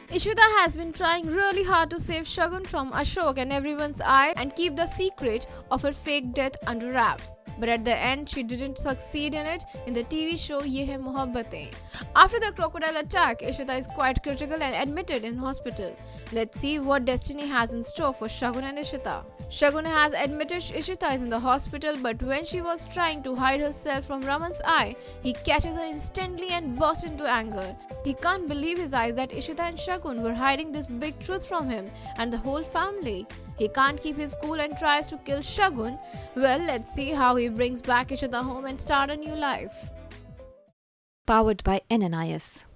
Ishita has been trying really hard to save Shagun from Ashok and everyone's eyes and keep the secret of her fake death under wraps. But at the end, she didn't succeed in it in the TV show Ye Hai Mohabbatein. After the crocodile attack, Ishita is quite critical and admitted in hospital. Let's see what destiny has in store for Shagun and Ishita. Shagun has admitted Ishita is in the hospital, but when she was trying to hide herself from Raman's eye, he catches her instantly and bursts into anger. He can't believe his eyes that Ishita and Shagun were hiding this big truth from him and the whole family. He can't keep his cool and tries to kill Shagun. Well, let's see how he brings back Ishita home and start a new life. Powered by NNIS.